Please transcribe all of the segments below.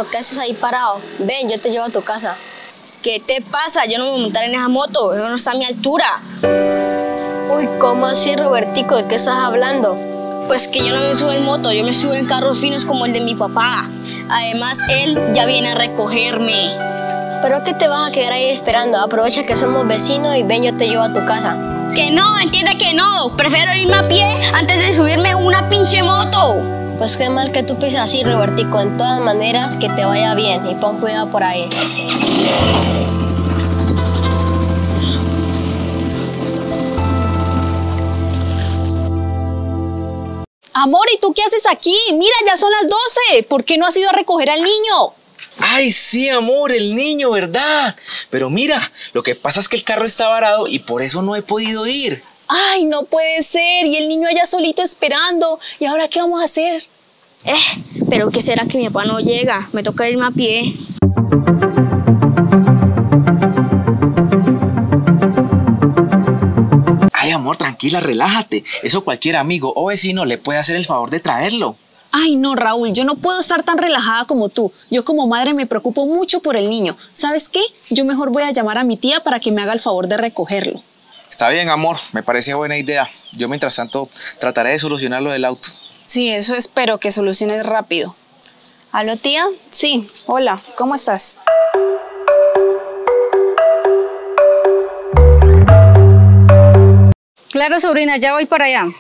amorcito, ¿qué haces ahí parado? Ven, yo te llevo a tu casa. ¿Qué te pasa? Yo no me voy a montar en esa moto, eso no está a mi altura. Uy, ¿cómo así, Robertico? ¿De qué estás hablando? Pues que yo no me subo en moto, yo me subo en carros finos como el de mi papá. Además, él ya viene a recogerme. ¿Pero qué te vas a quedar ahí esperando? Aprovecha que somos vecinos y ven, yo te llevo a tu casa. Que no, entiende que no. Prefiero irme a pie antes de subirme una pinche moto. Pues qué mal que tú pienses así, Robertico. En todas maneras, que te vaya bien y pon cuidado por ahí. Amor, ¿y tú qué haces aquí? Mira, ya son las 12. ¿Por qué no has ido a recoger al niño? Ay, sí, amor, el niño, ¿verdad? Pero mira, lo que pasa es que el carro está varado y por eso no he podido ir. Ay, no puede ser. Y el niño allá solito esperando. ¿Y ahora qué vamos a hacer? Pero ¿qué será que mi papá no llega? Me toca irme a pie. Ay, amor, tranquila, relájate. Eso cualquier amigo o vecino le puede hacer el favor de traerlo. Ay, no, Raúl, yo no puedo estar tan relajada como tú. Yo como madre me preocupo mucho por el niño. ¿Sabes qué? Yo mejor voy a llamar a mi tía para que me haga el favor de recogerlo. Está bien, amor, me parece buena idea. Yo mientras tanto trataré de solucionar lo del auto. Sí, eso espero que soluciones rápido. ¿Aló, tía? Sí, hola, ¿cómo estás? Claro, sobrina, ya voy para allá.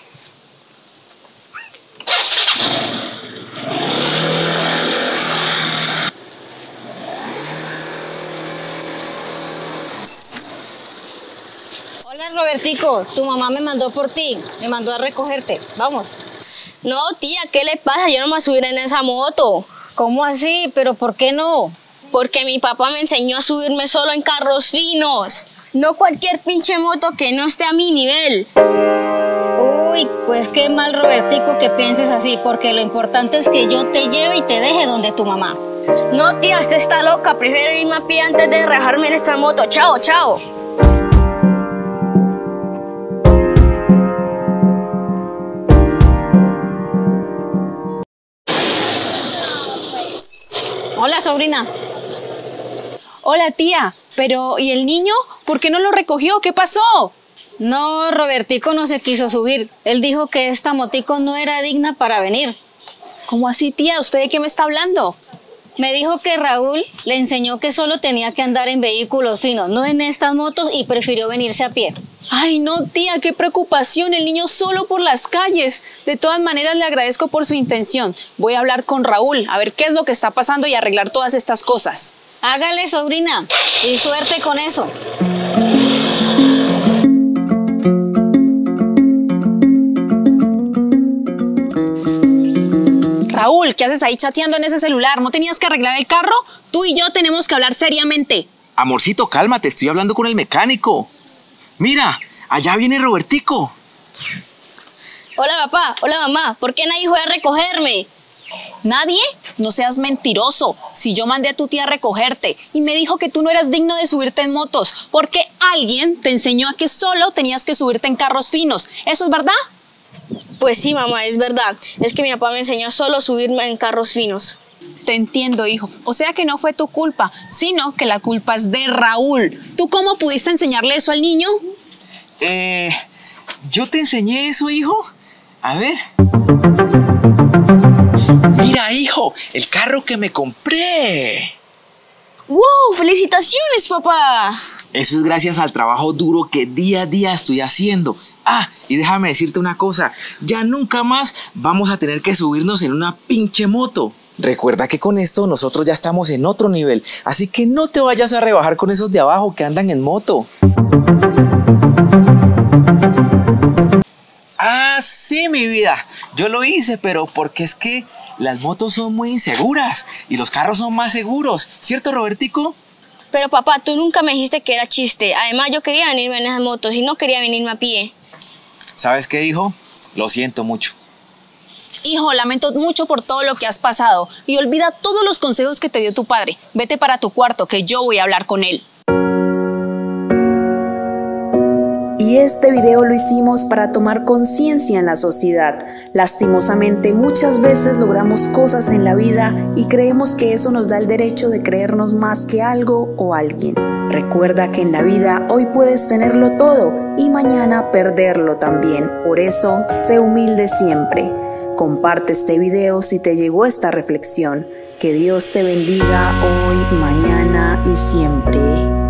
Hola, Robertico, tu mamá me mandó por ti, me mandó a recogerte. Vamos. No, tía, ¿qué le pasa? Yo no me voy a subir en esa moto. ¿Cómo así? ¿Pero por qué no? Porque mi papá me enseñó a subirme solo en carros finos. No cualquier pinche moto que no esté a mi nivel. Uy, pues qué mal, Robertico, que pienses así, porque lo importante es que yo te lleve y te deje donde tu mamá. No, tía, usted está loca. Prefiero irme a pie antes de rajarme en esta moto. Chao, chao. Hola, sobrina. Hola, tía. Pero, ¿y el niño? ¿Por qué no lo recogió? ¿Qué pasó? No, Robertico no se quiso subir. Él dijo que esta motico no era digna para venir. ¿Cómo así, tía? ¿Usted de qué me está hablando? Me dijo que Raúl le enseñó que solo tenía que andar en vehículos finos, no en estas motos, y prefirió venirse a pie. Ay, no, tía, qué preocupación, el niño solo por las calles. De todas maneras, le agradezco por su intención. Voy a hablar con Raúl, a ver qué es lo que está pasando y arreglar todas estas cosas. Hágale, sobrina, y suerte con eso. Raúl, ¿qué haces ahí chateando en ese celular? ¿No tenías que arreglar el carro? Tú y yo tenemos que hablar seriamente. Amorcito, cálmate, estoy hablando con el mecánico. Mira, allá viene Robertico. Hola, papá. Hola, mamá. ¿Por qué nadie fue a recogerme? ¿Nadie? No seas mentiroso. Si yo mandé a tu tía a recogerte y me dijo que tú no eras digno de subirte en motos porque alguien te enseñó a que solo tenías que subirte en carros finos. ¿Eso es verdad? Pues sí, mamá, es verdad. Es que mi papá me enseñó a solo subirme en carros finos. Te entiendo, hijo. O sea que no fue tu culpa, sino que la culpa es de Raúl. ¿Tú cómo pudiste enseñarle eso al niño? ¿Yo te enseñé eso, hijo? A ver. Mira, hijo, el carro que me compré. ¡Wow! ¡Felicitaciones, papá! Eso es gracias al trabajo duro que día a día estoy haciendo. Ah, y déjame decirte una cosa. Ya nunca más vamos a tener que subirnos en una pinche moto. Recuerda que con esto nosotros ya estamos en otro nivel. Así que no te vayas a rebajar con esos de abajo que andan en moto. Ah, sí, mi vida. Yo lo hice, pero porque es que las motos son muy inseguras y los carros son más seguros. ¿Cierto, Robertico? Pero papá, tú nunca me dijiste que era chiste. Además, yo quería venirme en esas motos y no quería venirme a pie. ¿Sabes qué, hijo? Lo siento mucho. Hijo, lamento mucho por todo lo que has pasado y olvida todos los consejos que te dio tu padre. Vete para tu cuarto, que yo voy a hablar con él. Y este video lo hicimos para tomar conciencia en la sociedad. Lastimosamente, muchas veces logramos cosas en la vida y creemos que eso nos da el derecho de creernos más que algo o alguien. Recuerda que en la vida hoy puedes tenerlo todo y mañana perderlo también. Por eso, sé humilde siempre. Comparte este video si te llegó esta reflexión. Que Dios te bendiga hoy, mañana y siempre.